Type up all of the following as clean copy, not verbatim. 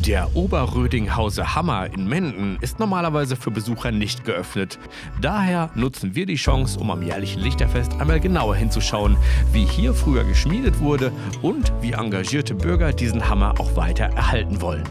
Der Oberrödinghauser Hammer in Menden ist normalerweise für Besucher nicht geöffnet. Daher nutzen wir die Chance, um am jährlichen Lichterfest einmal genauer hinzuschauen, wie hier früher geschmiedet wurde und wie engagierte Bürger diesen Hammer auch weiter erhalten wollen.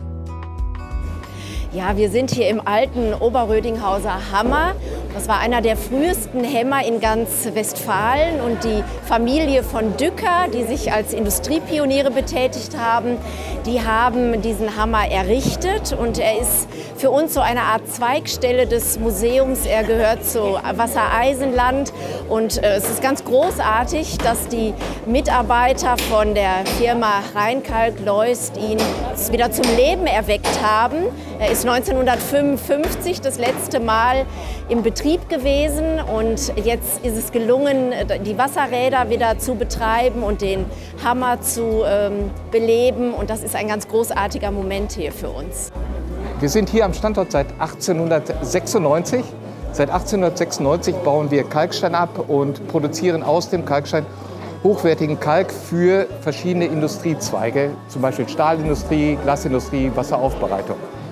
Ja, wir sind hier im alten Oberrödinghauser Hammer. Das war einer der frühesten Hämmer in ganz Westfalen und die Familie von Dücker, die sich als Industriepioniere betätigt haben, die haben diesen Hammer errichtet und er ist für uns so eine Art Zweigstelle des Museums. Er gehört zu Wassereisenland und es ist ganz großartig, dass die Mitarbeiter von der Firma Rheinkalk-Leust ihn wieder zum Leben erweckt haben. Er ist 1955 das letzte Mal im Betrieb gewesen und jetzt ist es gelungen, die Wasserräder wieder zu betreiben und den Hammer zu beleben und das ist ein ganz großartiger Moment hier für uns. Wir sind hier am Standort seit 1896. Seit 1896 bauen wir Kalkstein ab und produzieren aus dem Kalkstein hochwertigen Kalk für verschiedene Industriezweige, zum Beispiel Stahlindustrie, Glasindustrie, Wasseraufbereitung.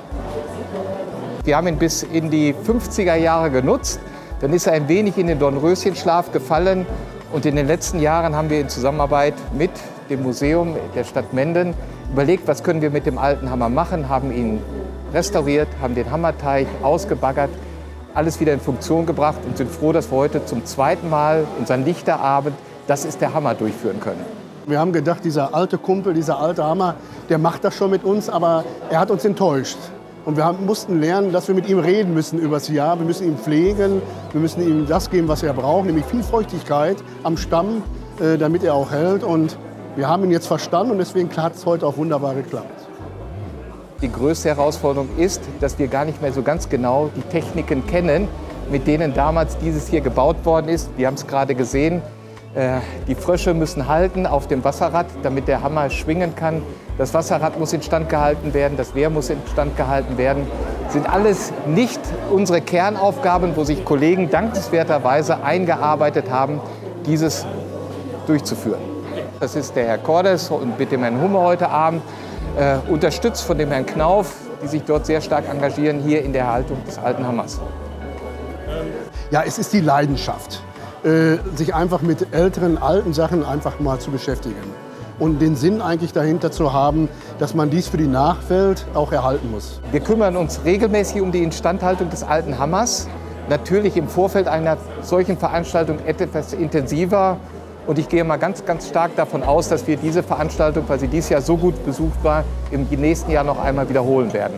Wir haben ihn bis in die 50er Jahre genutzt. Dann ist er ein wenig in den Dornröschenschlaf gefallen. Und in den letzten Jahren haben wir in Zusammenarbeit mit dem Museum der Stadt Menden überlegt, was können wir mit dem alten Hammer machen, haben ihn restauriert, haben den Hammerteich ausgebaggert, alles wieder in Funktion gebracht und sind froh, dass wir heute zum zweiten Mal unseren Lichterabend, das ist der Hammer, durchführen können. Wir haben gedacht, dieser alte Kumpel, dieser alte Hammer, der macht das schon mit uns, aber er hat uns enttäuscht. Und wir mussten lernen, dass wir mit ihm reden müssen über das Jahr. Wir müssen ihn pflegen, wir müssen ihm das geben, was er braucht, nämlich viel Feuchtigkeit am Stamm, damit er auch hält. Und wir haben ihn jetzt verstanden und deswegen hat es heute auch wunderbar geklappt. Die größte Herausforderung ist, dass wir gar nicht mehr so ganz genau die Techniken kennen, mit denen damals dieses hier gebaut worden ist. Wir haben es gerade gesehen. Die Frösche müssen halten auf dem Wasserrad, damit der Hammer schwingen kann. Das Wasserrad muss instand gehalten werden, das Wehr muss instand gehalten werden. Das sind alles nicht unsere Kernaufgaben, wo sich Kollegen dankenswerterweise eingearbeitet haben, dieses durchzuführen. Das ist der Herr Cordes und mit dem Herrn Humme heute Abend, unterstützt von dem Herrn Knauf, die sich dort sehr stark engagieren, hier in der Erhaltung des alten Hammers. Ja, es ist die Leidenschaft, sich einfach mit älteren, alten Sachen einfach mal zu beschäftigen. Und den Sinn eigentlich dahinter zu haben, dass man dies für die Nachwelt auch erhalten muss. Wir kümmern uns regelmäßig um die Instandhaltung des alten Hammers. Natürlich im Vorfeld einer solchen Veranstaltung etwas intensiver. Und ich gehe mal ganz stark davon aus, dass wir diese Veranstaltung, weil sie dieses Jahr so gut besucht war, im nächsten Jahr noch einmal wiederholen werden.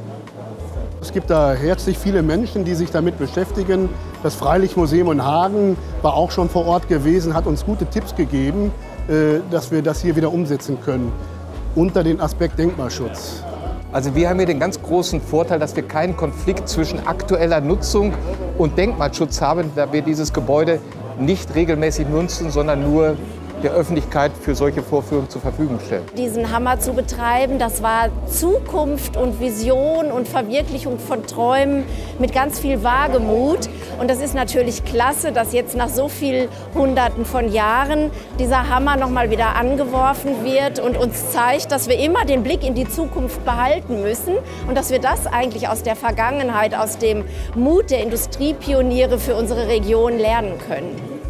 Es gibt da herzlich viele Menschen, die sich damit beschäftigen. Das Freilichtmuseum in Hagen war auch schon vor Ort gewesen, hat uns gute Tipps gegeben, dass wir das hier wieder umsetzen können, unter den Aspekt Denkmalschutz. Also wir haben hier den ganz großen Vorteil, dass wir keinen Konflikt zwischen aktueller Nutzung und Denkmalschutz haben, da wir dieses Gebäude nicht regelmäßig nutzen, sondern nur der Öffentlichkeit für solche Vorführungen zur Verfügung stellen. Diesen Hammer zu betreiben, das war Zukunft und Vision und Verwirklichung von Träumen mit ganz viel Wagemut. Und das ist natürlich klasse, dass jetzt nach so vielen Hunderten von Jahren dieser Hammer noch mal wieder angeworfen wird und uns zeigt, dass wir immer den Blick in die Zukunft behalten müssen und dass wir das eigentlich aus der Vergangenheit, aus dem Mut der Industriepioniere für unsere Region lernen können.